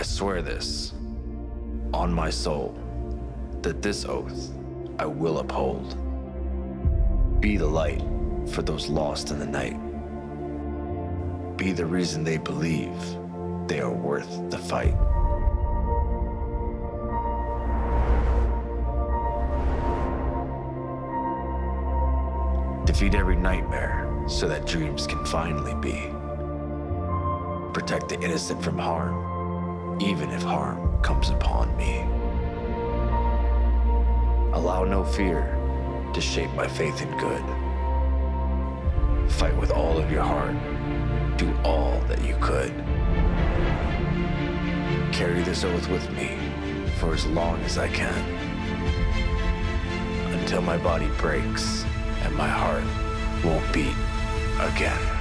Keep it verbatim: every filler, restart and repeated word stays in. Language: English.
swear this, on my soul, that this oath I will uphold. Be the light for those lost in the night. Be the reason they believe they are worth the fight. Defeat every nightmare so that dreams can finally be. Protect the innocent from harm, even if harm comes upon me. Allow no fear to shape my faith in good. Fight with all of your heart. Do all that you could. Carry this oath with me for as long as I can, until my body breaks and my heart won't beat again.